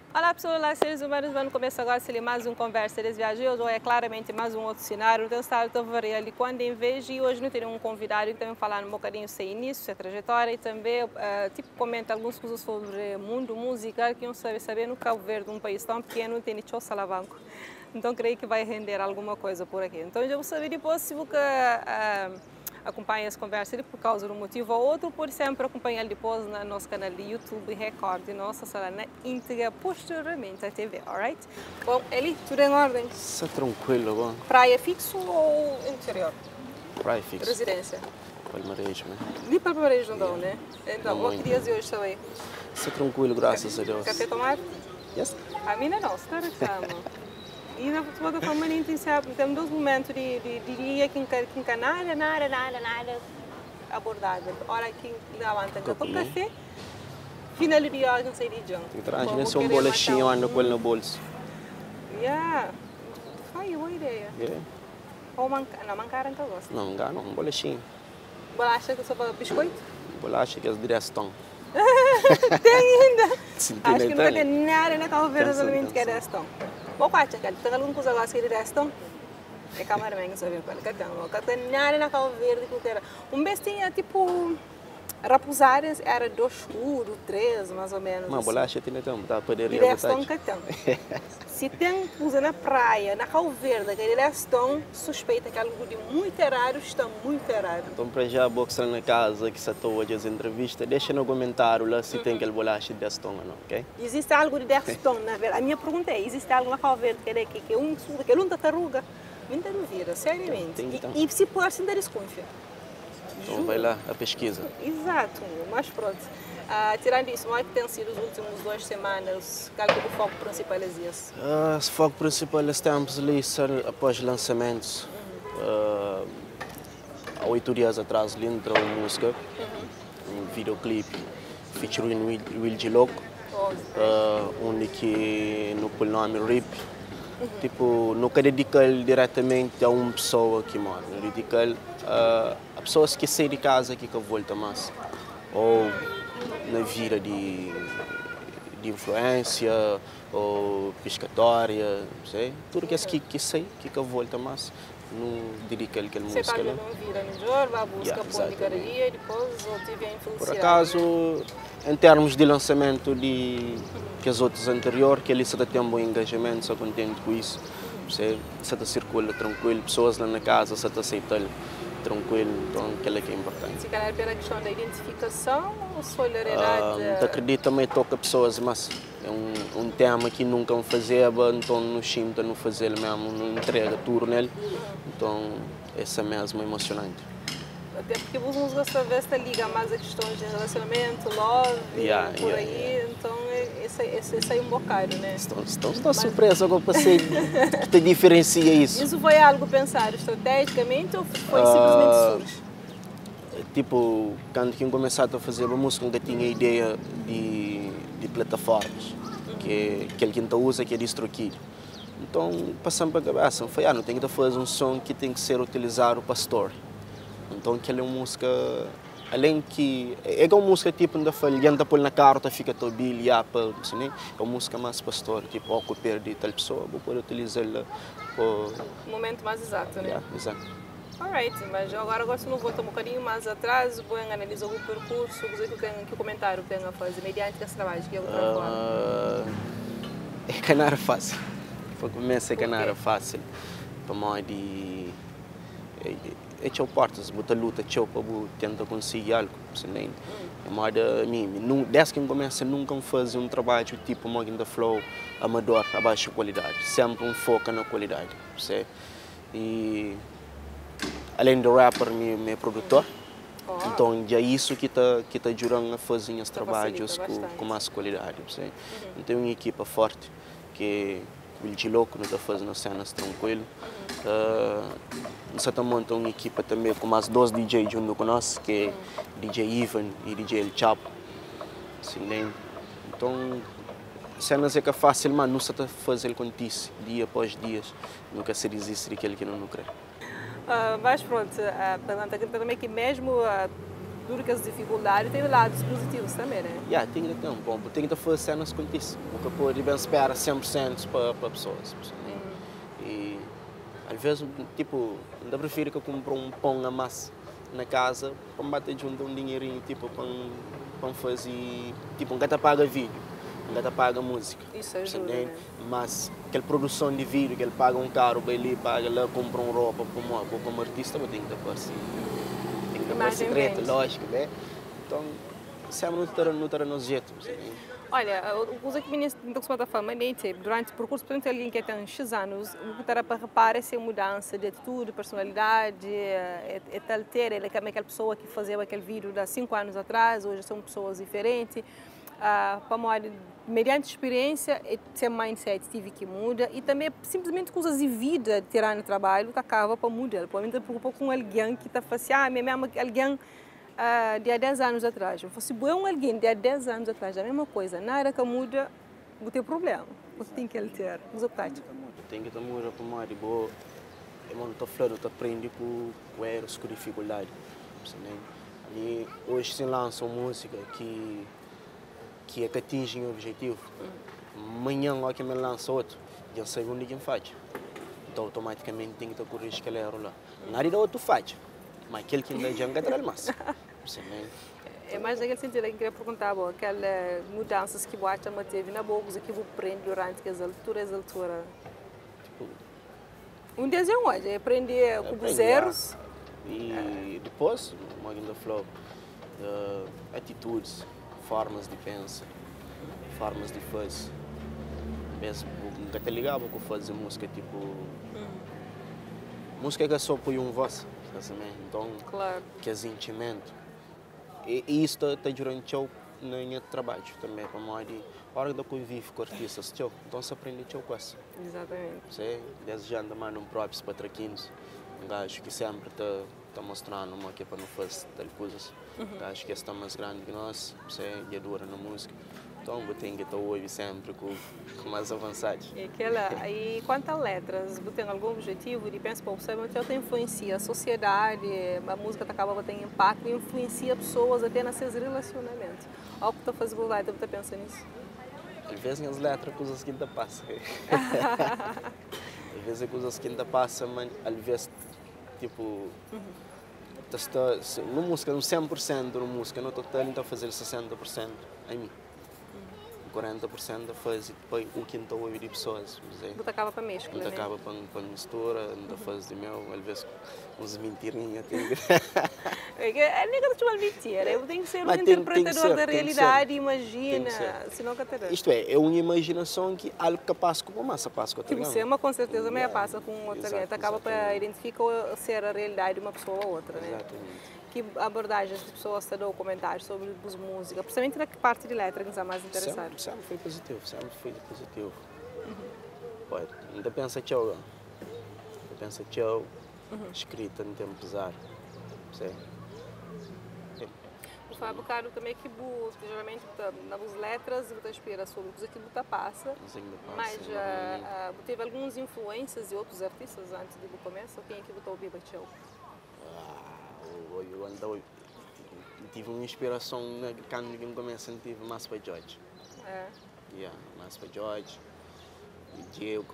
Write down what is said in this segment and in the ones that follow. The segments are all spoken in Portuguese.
Olá pessoas, olá seres humanos, vamos começar agora a mais um conversa de viagem. Hoje é claramente mais um outro cenário, então está a ver ali quando em vez e hoje não tenho um convidado que também falar um bocadinho seu início, sua trajetória e também comenta algumas coisas sobre o mundo musical que não saber no Cabo Verde, um país tão pequeno, não tem nem tchau salavanco. Então creio que vai render alguma coisa por aqui. Então já vou saber depois se você acompanha essa conversa por causa de um motivo ou outro, por sempre acompanhar depois no nosso canal de YouTube Record e nossa sala na íntegra posteriormente à TV, alright? Bom, Eli, tudo em ordem? Está tranquilo, bom. Praia fixo ou interior? Praia fixa. Residência? Palmarejo, né? De Palmarejo, não, né? Então, Não que muito. dias de hoje também? Está tranquilo, graças a Deus. Café tomar? Yes. A mim não, se está e na plataforma nem tem sempre, temos dois momentos de dia que nada abordável. Ora que levanta com café, final do dia alguém sai de junk. Traz um bolachinho anda com ele no bolso. Yeah, foi boa ideia. Yeah. Ou não, mancaram que eu gosto. Não, engano, um bolachinho. Bolacha que só para biscoito? Bolacha que é de direção. Tem ainda. Sim, Acho que nunca tem. tem nada na Cabo Verde Tem, realmente que é tem. destão. Ou quatro, cara, tem alguma coisa lá que é destão? É cameraman que sabe qual é que tem nada na Cabo Verde que era. Vez tinha tipo raposares era 2 escuro, 3 mais ou menos. Mas bolacha tem tempo, dá para poder E destão que tem. Se tem coisa na praia, na Cabo Verde, aquele destão suspeita que algo de muito errado está muito errado. Então, para já, boxer na casa, que se estou hoje as entrevistas, deixa no comentário lá se tem aquele bolacha de destão ou não, ok? Existe algo de destão, na verdade. A minha pergunta é, existe algo na Cabo Verde que um tartaruga? Muita dúvida, seriamente. Tem, então. E se pôr assim, da desconfia. Então vai lá a pesquisa. Exato, mas pronto. Tirando isso, como é que tem sido as últimas 2 semanas? Qual é o foco principal é esse? O foco principal estamos ali após lançamentos. Há 8 dias atrás, ali entrou uma música, um videoclipe featuring Will G. Loco, onde que no nome RIP. Tipo, nunca dedico ele diretamente a uma pessoa que mora, eu dedico ele a pessoas que saem de casa aqui que voltam mais. Ou na vida de influência, ou pescatória, não sei. Tudo que sei que volta mais, não dedico ele aquela música. Você está não vira no jogo, vai buscar pão de cada dia e depois eu tive a influenciar. Por acaso, em termos de lançamento que as outras anteriores, que ali se tem um bom engajamento, sou contente com isso. Você circula tranquilo, pessoas lá na casa se aceitam tranquilo, então aquilo é que é importante. Se calhar pela questão da identificação ou solidariedade? Acredito também toca pessoas, mas é um tema que nunca fazia, então no chimta não fazer mesmo, não entrega tudo nele, então esse é mesmo emocionante. Até porque os músicos talvez liga mais a questões de relacionamento, love, por aí, então esse é um bocado, né? Estou surpresa agora para ser que te diferencia isso. Isso foi algo pensado estrategicamente ou foi simplesmente surge? Tipo, quando eu comecei a fazer uma música, eu tinha ideia de plataformas, que aquele que usa que é DistroKid. Então, passando para a cabeça, foi, não tenho que fazer um som que tem que ser utilizado para story. Então, aquela é uma música, além que, é uma música tipo, ainda falhando por na carta, fica todo bilha, assim, é uma música mais para story, tipo, ao que eu perdi tal pessoa, vou poder utilizá-la para... O momento mais exato, né? Yeah, exato. Alright, mas agora se não voltar um bocadinho mais atrás, vou analisar o percurso, que comentário tem a fazer, mediante esse trabalho que eu trabalho. É que não era fácil. Começa que não era fácil. Para mim, é portas, botar luta, para tentar conseguir algo. Mas desde que eu comecei, nunca fazer um trabalho tipo Morgan da Flow, amador, a baixa qualidade. Sempre um foco na qualidade. E além do rapper, meu produtor. Então, é isso que está ajudando a fazer os trabalhos com mais qualidade. Então, tem uma equipa forte que o Will G. Loco não está fazendo cenas tranquilo. Nós estamos montando uma equipa também com mais 2 DJs junto conosco, que é DJ Ivan e DJ El Chapo. Então, cenas é que é fácil, mas não se está fazendo acontecer dia após dia. Nunca se desiste daquele que não crê. Mas pronto, a pergunta também é que mesmo tudo que as dificuldades tem lados positivos também, né? Tem que ter um bom, tem que fazer cenas com isso. Nunca pode bem esperar 100% para pessoas. E às vezes, tipo, ainda prefiro que eu compre um pão a massa na casa para bater junto um dinheirinho, tipo, para fazer, tipo, um gata paga vídeo, um gata paga música. Isso ajuda, né? Mas aquela produção de vídeo, que ele paga um carro, vai ali, paga lá, compra uma roupa como artista, mas tem que ter tem que ter secreto, lógico, né? Então, sempre não terá nos jeito. Olha, os aqui meninos da fama, durante o percurso, portanto, alguém que tem X anos, o que terá para reparar essa mudança de atitude, personalidade, é tal ter, ele é aquela pessoa que fazia aquele vídeo há 5 anos atrás, hoje são pessoas diferentes. Para morrer, mediante experiência, esse mindset tive que mudar e também simplesmente coisas de vida, tirar no trabalho, que acaba para mudar. Para mim, preocupa com alguém que está fazendo, mesmo alguém de há 10 anos atrás. Eu fosse bom alguém de há 10 anos atrás, a mesma coisa, nada que muda, não tem problema. Você tem que ele ter, os optáticos. Tem que mudar para morrer, boa. Eu estou falando, eu aprendi com erros, com dificuldade. E hoje se lança uma música que atinge o objetivo. Amanhã lá que me lança outro, já sei onde quem faz. Então automaticamente tem que corrigir aquele erro lá. Nada outro faz, mas aquele que ainda já entra mais. É mais naquele sentido que eu queria perguntar, aquelas mudanças que você teve na boca, que você aprende durante as alturas. Tipo, um desenho hoje, aprender com os erros. E depois, uma ainda falou, atitudes, formas de pensar, formas de fazer. Mesmo, nunca te ligava com fazer música, tipo... Música que é só põe voz, então, claro. Que é sentimento. E isso está durante o meu trabalho também, para a hora que eu convivo com artistas, então se aprende com isso. Exatamente. Desejando mais um próprio para traquinos, um gajo que sempre está mostrando uma que para não fazer tal coisas. Acho que está mais grande que nós, e é dura na música. Então, eu tenho que estar hoje sempre com mais avançados. E quanto a letras, você tem algum objetivo de pensar, você influencia a sociedade, a música acaba tendo impacto e influencia pessoas até nos seus relacionamentos. Algo que está fazendo lá, você pensa nisso? Às vezes as letras, coisas que ainda passam. Às vezes coisas que ainda passam, mas às vezes, tipo... No música, no 100% na música, no total, então fazer 60% em mim. 40% faz depois o que estou a ouvir de pessoas. Não acaba para mescla, não acaba para mistura, não faz de meu, às vezes uns mentirinhas. É negativo a mentira, eu tenho que ser um interpretador da realidade, imagina, senão que isto é uma imaginação que algo que passa com uma massa, passa com outra. Que você, mas com certeza, também passa com outra gente, acaba para identificar ser a realidade de uma pessoa ou outra, né? Exatamente. Que abordagens de pessoas te dão comentários sobre música, principalmente na parte de letra que nos é mais interessante. Sempre foi positivo, sempre foi positivo. Pode, ainda pensa tchau, escrita no tempo pesado. O Fábio Caro também que geralmente nas letras você inspira sobre o que você passa, mas teve algumas influências de outros artistas antes de começar, quem é que você ouviu tchau? Eu tive uma inspiração quando eu comecei, tive mais para George. Mais para George e Diego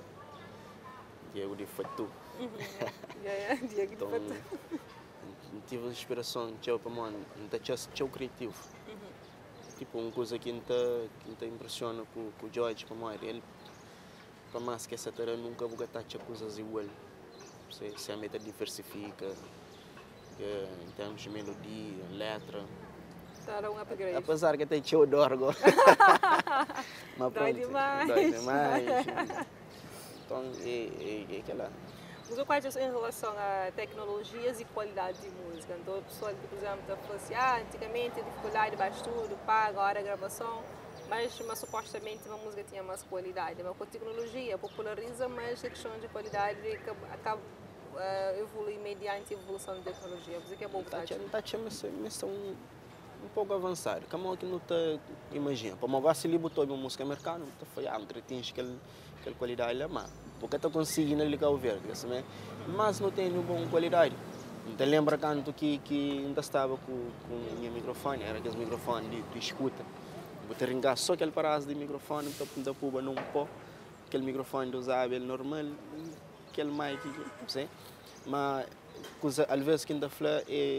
de Fatu. Diego de Fatu. Tive inspiração para mim, não tinha criativo. Tipo uma coisa que me impressiona com o George, para mim, ele para mais que essa terra nunca vou gastar coisas igual. Se a meta diversifica. Em termos de melodia, letra. Era um upgrade. Apesar que até eu dor agora. Mas dói demais. Dói demais. Então, é aquela. Mas eu quase em relação a tecnologias e qualidade de música. Então, a pessoa, por exemplo, fala assim, antigamente a dificuldade baixo tudo, paga, hora a gravação, mas supostamente uma música tinha mais qualidade. Mas com a tecnologia populariza, mas a questão de qualidade acaba evolui mediante a evolução da tecnologia. Você que é bom está um pouco avançado. Como que não está, imagina, para mover se ele botou uma música americana, está foi não atinge aquela qualidade lá, mas porque está conseguindo ligar o verde, mas não tem uma boa qualidade. Então lembra quando que ainda estava com o meu microfone, era aquele microfone de escuta. Vou ter engasgado só aquele paraço de microfone, então puba num pó, aquele microfone de usável normal, aquele mic, não sei. Mas às vezes que ainda fala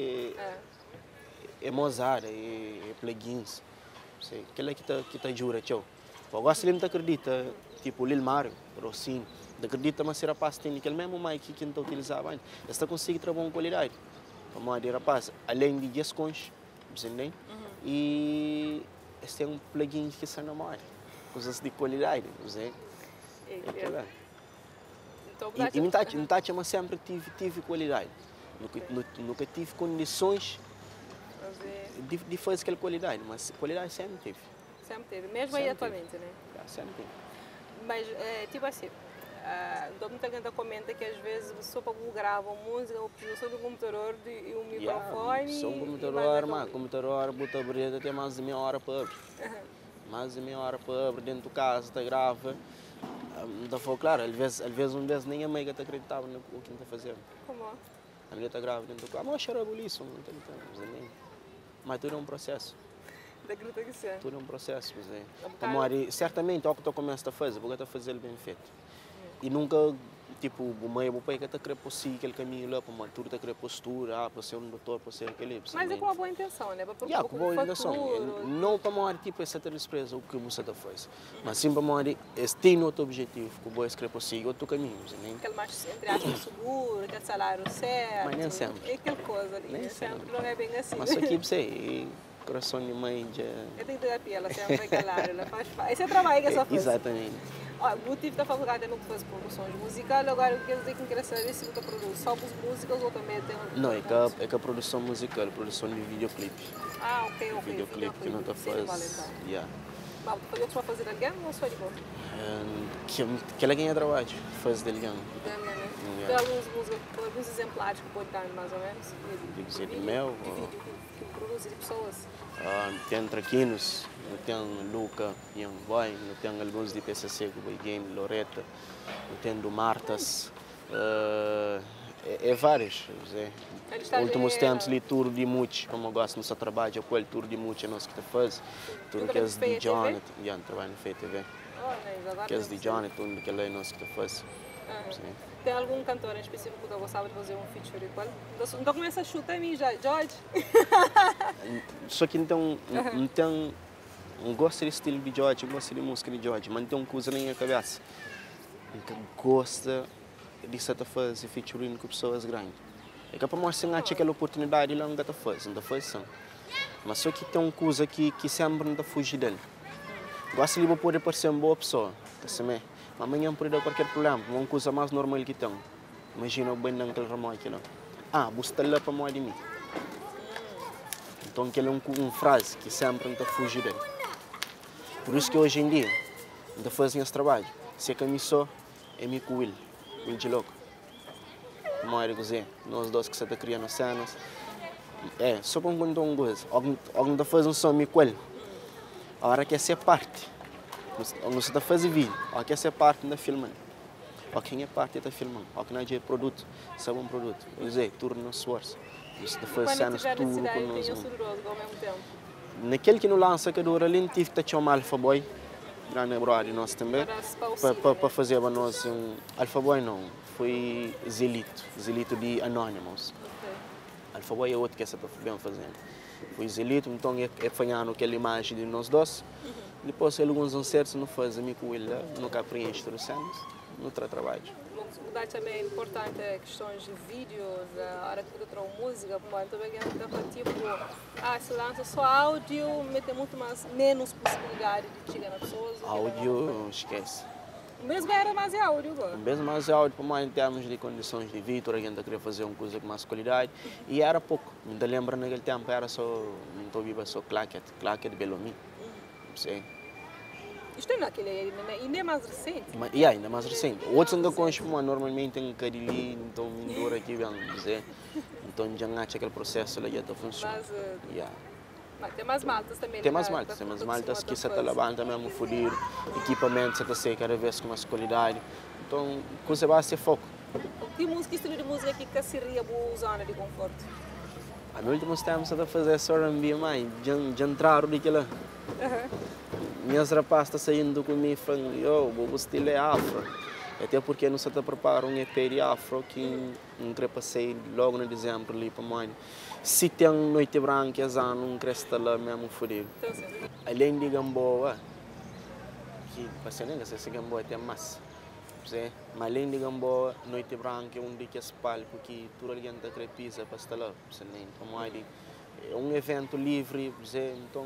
é Mozart, é plugins, sei. Aquele que tá jura, tchau. Agora se ele não acredita, tipo Lil Mario, Rossini, não acredita, mas será rapaz tem aquele mesmo mic que não utilizava antes. Está conseguindo trabalhar com qualidade. Como a rapaz, além de gescons, entendem? E este é um plugin que se namora, coisas de qualidade, não sei. E não tá, mas sempre tive qualidade. Nunca tive condições de fazer aquela qualidade, mas qualidade sempre teve. Sempre teve, mesmo aí atualmente, né? Sempre teve. Mas, tipo assim, muita gente comenta que às vezes só para gravar música, ou precisa de um computador e um microfone. Só um computador, mas computador, bota breda até mais de meia hora para abrir. Mais de meia hora para abrir dentro de casa, está grava. Então foi claro, às vezes nem a mãe acreditava no que está fazendo. Como? A mulher está grávida dentro do carro, mas cheira isso, mas tudo é um processo. Tudo é um processo, certamente, ao que tu começas a fazer, porque tu fazer ele bem feito. E nunca, tipo, o mãe e o pai que está querendo seguir aquele caminho lá, para uma tudo está querendo postura, para ser um doutor, para ser aquele. Mas é com uma boa intenção, né? Com boa intenção. Não para uma tipo essa surpresa o que você está fazendo, mas sim para uma este outro objetivo, que o boy quer seguir outro caminho, aquele mais entre aspas seguro, aquele salário certo. Mas nem sempre. É aquela coisa ali, nem sempre não é bem assim. Mas aqui você coração de mãe já. Eu tenho terapia, ela sempre vai calar, ela faz. Esse é o trabalho que essa faz. Exatamente. O motivo da faculdade é não fazer produções musicais, agora quer dizer que quer saber se você produz só as músicas ou também tem não, é que a produção musical, a produção de videoclipe. Ok. Videoclipe que não está fazendo. Mas você costuma fazer alguém ou só de boa? Que ela ganha trabalho, faz de alguém. Tem alguns exemplares que pode dar mais ou menos? De dizer de mel? Que produz de pessoas? Tem traquinos, tem Luca, tem Boy, tem alguns de PCC, Boy Game, Loreta, tem do Martas, vários. Últimos tempos ali tour de muitos, como eu gosto no seu trabalho, aquele tour de muitos é nós que faz, tour que é de Jonathan, já trabalho no FTV. Que é de Jonathan, que é nós que faz. Tem algum cantor em específico que eu gostava de fazer um feature com ele? Então começa a chutar em mim já, George. Só que então, não tem gosto de estilo de George, gosto de música de George, mas não tem uma coisa na minha cabeça. Gosta de fazer featuring com pessoas grandes. É que para mostrar aquela oportunidade lá não está fazendo, mas só que tem uma coisa que sempre não fugir dele. Gosto de poder parecer uma boa pessoa, mas amanhã pode dar qualquer problema, uma coisa mais normal que tem. Imagina o bem naquele ramo aqui não. Você está lá para morrer de mim. Então aquele é uma frase que sempre não fugir dele. Por isso que hoje em dia, não fazem esse trabalho. Se é que me só, é me com ele de louco. Morre cozer, nós dois que você está criando cenas. Só para contar uma coisa, alguém está fazendo só me com ele. A hora que essa é parte. Você está fazendo vídeo, aqui essa é parte da filmando. Quem é parte está filmando, aqui não é produto, sabe um produto. Eu dizer, tudo no esforço. Você está fazendo cenas tudo com nós. Naquele que não lança que dura ali, tive que chamar Alpha Boy, grande brother nós também, para fazer para nós Alpha Boy não, foi Zelito de Anonymous. Alpha Boy é outro que essa está bem fazendo. Foi Zelito, então é apanhando aquela imagem de nós dois. Depois, alguns concertos não fazem com ele, nunca preenche os cenas, não trabalho. Mudar também é importante questões de vídeos, a hora que você trouxe música, também tipo, se lança só áudio, tem menos possibilidade de chegar nas pessoas. Áudio, esquece. Mesmo era mais áudio agora? Mesmo mais áudio, em termos de condições de vídeo, a gente queria fazer uma coisa com mais qualidade. E era pouco, ainda lembro naquele tempo, era só, não estou viva só claquete Belomi. Sei. Isto é naquele ainda é mais recente? Ainda mais recente. Outros ainda consumem normalmente em Carili, então me aqui, vamos dizer. Então já não aquele processo lá já está funcionando. Mas tem mais maltas também. Tem mais maltas que você está lavando também a equipamento, você está cada vez com mais qualidade. Então, coisa vai ser foco. Que música, estilo de música que seria boa zona de conforto? A nos últimos tempos eu estou a fazer só R&B, mãe, de entrar daquela. Minhas rapazes estão saindo comigo e falando, o estilo é afro. Até porque não se está preparando um EP de afro que não queria passar logo no dezembro ali para mãe. Se tem noite branca, não cresce lá mesmo fodido. Além de Gamboa, que passei nem se Gamboa tem massa. Mas além de Gamboa, noite branca é um daqueles palcos que toda a gente quer pisar para estar lá. É um evento livre, então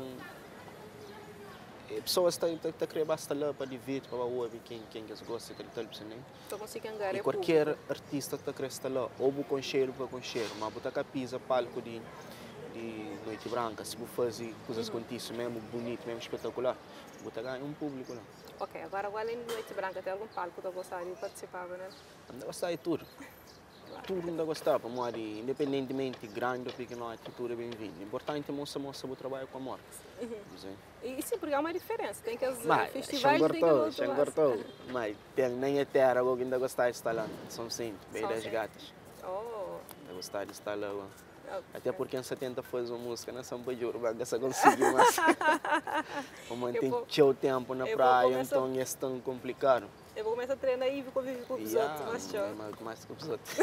pessoas estão a querer basta lá para divertir, para ouvir quem gosta de tal, e qualquer artista está a querer estar lá, ou com cheiro, mas botar a pisa palco de noite branca, se você fazer coisas contigo mesmo bonito, mesmo espetacular, botar ganhar um público lá. Ok, agora além de noite branca, tem algum palco que você gostaria de participar, né? Eu gostaria de tudo. Tudo ainda gostava, mas independentemente grande ou pequeno, tudo é bem-vindo. O importante é mostrar o trabalho com amor. E sim, porque há uma diferença. Tem que as festivais mas tem nem a terra que ainda gostar de estar lá. São sim, bem das gatas. Ainda gostar de estar lá. Até porque em 70 faz uma música na Samba de Urba, que se conseguir, mas como tem seu tempo na praia, então é tão complicado. Eu vou começar a treinar e conviver com os outros, mais com os outros.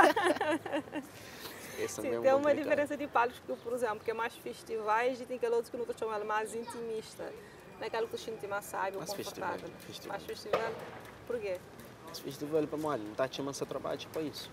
Sim, tem uma diferença de palcos, que, por exemplo, que é mais festivais e tem aquele outro que não estou chamando mais intimista. Naquela que o sente mais sábio, confortável. Mais festival. Por quê? Esse festival para mim, não está chamando esse trabalho para isso.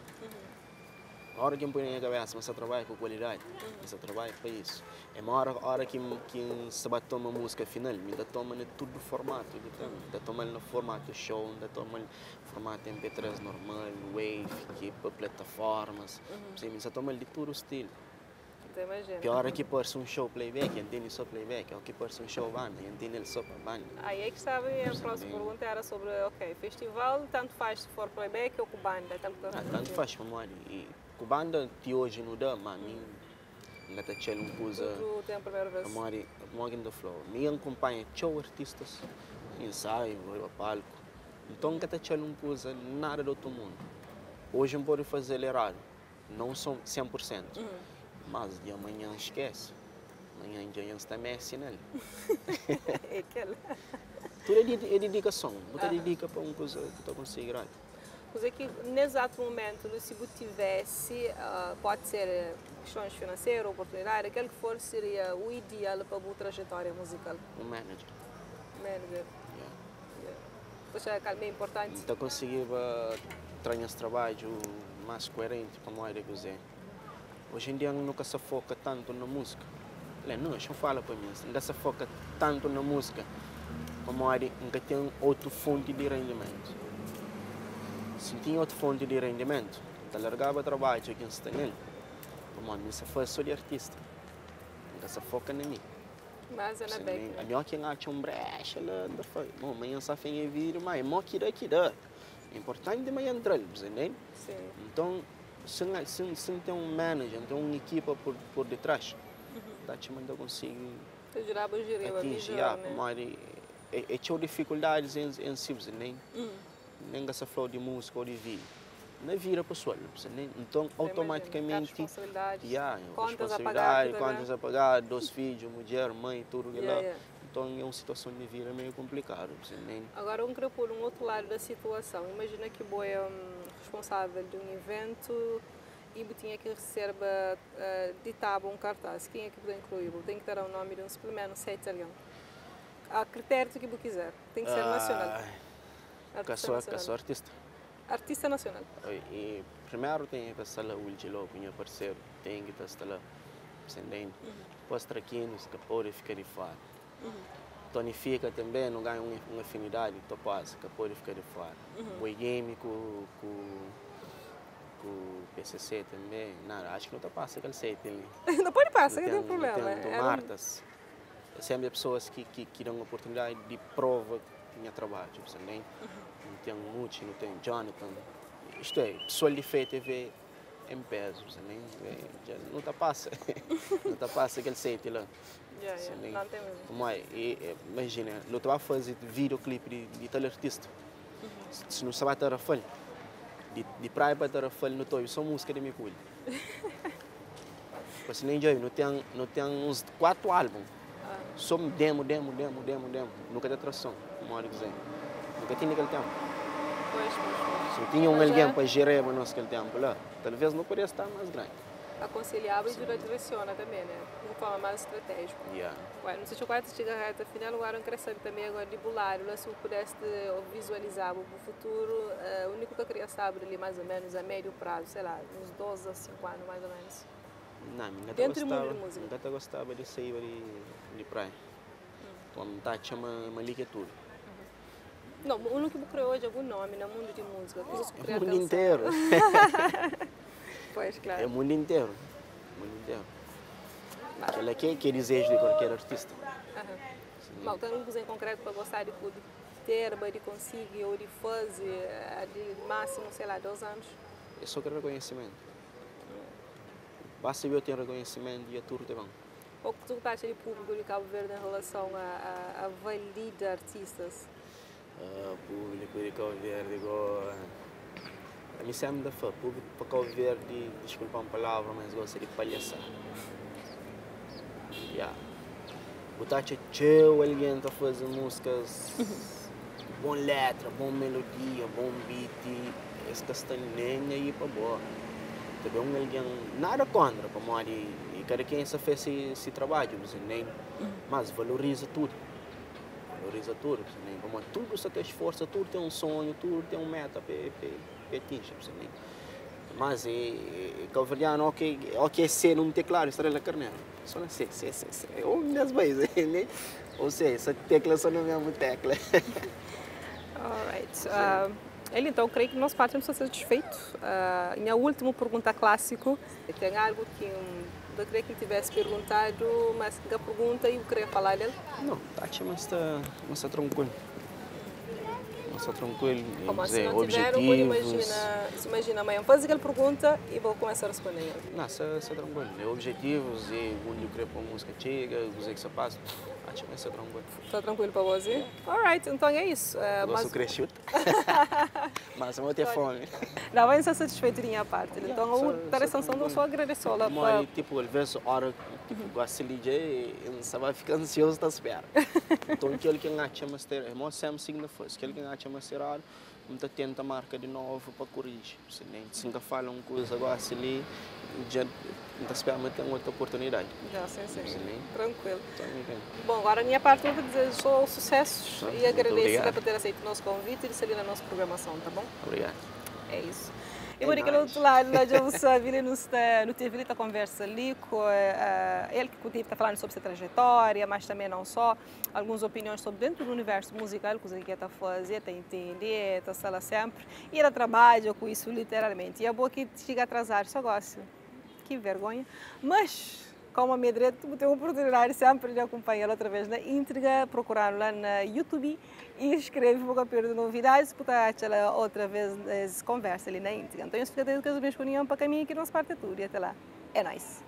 A hora que eu ponho na cabeça, mas trabalho com qualidade, mas trabalho para isso. É uma hora que se vai tomar música final, ainda toma em todo o formato, ainda toma no formato show, ainda toma no formato MP3 normal, Wave, que para plataformas, ainda toma de todo o estilo. Pior que pôr um show playback, entende só playback, ou que pôr um show banda, entende só para banda. Aí é que estava a próxima pergunta era sobre, festival, tanto faz se for playback ou com banda? Tanto faz para mim. Com banda de hoje não dá, mas mim ainda está uma coisa. Tu tem a primeira vez? Morgan da Flow. Me acompanha show artistas, ensaio, a palco. Então ainda está uma coisa nada do outro mundo. Hoje não pode fazer errado, não são 100%. Mas de amanhã esquece. Amanhã já está Messi nele. É aquela. Tudo é dedicação. Você dedica para uma coisa que você consegue. Coisa que, nesse exato momento, se você tivesse, pode ser questões financeiras, oportunidades, aquele que for, seria o ideal para a sua trajetória musical? Um manager. Manager? Você acha que é bem importante? Então, conseguir trazer esse trabalho mais coerente para nós dizer. Hoje em dia, nunca se foca tanto na música. Não, eu falo para mim, nunca se foca tanto na música, como nunca tem outra fonte de rendimento. Se tinha outra fonte de rendimento, então largava o trabalho que eu estou nele. Como a se faz só de artista, nunca se foca em mim. Mas é na beca. A minha que acha brecha lá, bom, amanhã só vem a vir, mas é que dá. É importante de manhã entrar, entende? Sim. Então, se tem um manager, tem uma equipa por detrás, tá te manda conseguir atingir, é tinha dificuldades em si, nem essa flor de música ou de vídeo. Não vira pessoal, então automaticamente contas a pagar, 2 filhos, mulher, mãe, tudo que lá. Então é uma situação de vida meio complicada. Agora eu queria pôr um outro lado da situação. Imagina que você é responsável de um evento e tinha que receber ditado um cartaz. Quem é que pode incluir? Tem que ter o nome de um suplemento, 7 italiano. A critério que você quiser. Tem que ser nacional. Que sou artista. Artista nacional. E primeiro tem que estar lá o Ultilo, meu parceiro. Tem que estar lá. Depois traquinos que pode ficar de fora. Tonifica também, não ganha uma afinidade, topaz, que pode ficar de fora. O game com o PCC também, nada, acho que não está passando aquele sete ali. Não pode passar, não tem problema. Tem Martas, sempre pessoas que dão a oportunidade de prova que tinha trabalho, também. Não tem Mucci, não tem Jonathan. Isto é, pessoal de FTV em peso, não está passando, não está passando aquele sete lá. Não tem mesmo. Mas, imagina, eu estava a fazer videoclipe de tal artista. Se não sabe a falha, de praia para ter falho no toio, só música de Miculho. Porque nem já não tem uns 4 álbuns. Só demo. Nunca tem tração, como eu dizer. Nunca tinha naquele tempo. Pois. Se tinha alguém para gerir naquele tempo lá, talvez não poderia estar mais grande. Aconselhável e direciona também, né? De forma mais estratégica. Não sei se o quarto chega a reta final, agora eu queria saber também agora de Bulário, se eu pudesse visualizar o futuro, o único que eu queria saber ali mais ou menos a médio prazo, sei lá, uns 12 a 5 anos mais ou menos. Não, dentro do mundo de música. Nunca gostava de sair de praia. Quando tá chama liga tudo. Não, o único que criou hoje algum nome no mundo de música. É o mundo inteiro. Pois, claro. É o mundo inteiro. Aquela que é desejo de qualquer artista. Mas tem um em concreto para gostar de ter, de conseguir ou de fazer, de máximo, sei lá, 2 anos? Eu só quero reconhecimento. Basta eu ter reconhecimento e a tudo é bom. O que tu acha de público de Cabo Verde em relação a validar artistas? Público de Cabo Verde, a mim sempre dá fã. Público para Cabo Verde, desculpa a palavra, mas gosta de palhaçar. O Tacha Tchau, alguém está fazendo músicas, bom letra, bom melodia, bom beat, esse castanha aí para boa. Também alguém, nada contra, para mim, e cada quem se fez esse trabalho, mas valoriza tudo. Como tudo você tem esforço, tudo tem um sonho, tudo tem uma meta para atingir. Mas calvariano, ok, ser não tem claro, estrela carneira. Só não sei, é uma das vezes, né? Ou seja, essa tecla só não é a mesma tecla. Alright. Ele então, creio que nós partimos satisfeitos. Minha última pergunta clássico, tem algo que eu creio que tivesse perguntado, mas que a pergunta eu queria falar dele? Não, Tati, mas está tranquilo. Está tranquilo. Como se não tiver, imagina amanhã, faz aquela pergunta e vou começar a responder. Não, está tranquilo. Objetivos e onde eu quero pôr música chega, o que se passa. Acho que está tranquilo. Está tranquilo para você? Alright, então é isso. Eu sou crescido. Mas eu vou ter fome. Não, vai ser satisfeito de minha parte. Então, a interessante é só agradecer lá. Mas, tipo, às vezes, a hora que gosta de ligar, você vai ficar ansioso da espera. Então, aquele que acha mais ter, irmão, sempre signa foi. Aquele que acha mais ter, muita tenta marca de novo para corrigir. Se nunca fala uma coisa, gosta ali, já não espera, mas tem outra oportunidade. Já, sim. Tranquilo. Então, bom, agora a minha parte eu vou dizer só sucessos e agradeço por ter aceito o nosso convite e de sair na nossa programação, tá bom? Obrigado. É isso. E por aquele outro lado, nós já sabemos no teve a conversa ali com ele que está falando sobre sua trajetória, mas também não só, algumas opiniões sobre dentro do universo musical, coisa que está a fazer, está a entender, está a falar sempre, e ela trabalha com isso literalmente. E é bom que chega a atrasar, só gosto. Que vergonha. Mas, como a minha direita, tenho a oportunidade sempre de acompanhá-la através da íntegra, procurar lá na YouTube e escrever para perder novidades, porque ela outra vez conversa ali na íntegra. Então, eu fico atento que as minhas comunhões para caminhar aqui nas partes tudo e até lá. É nice.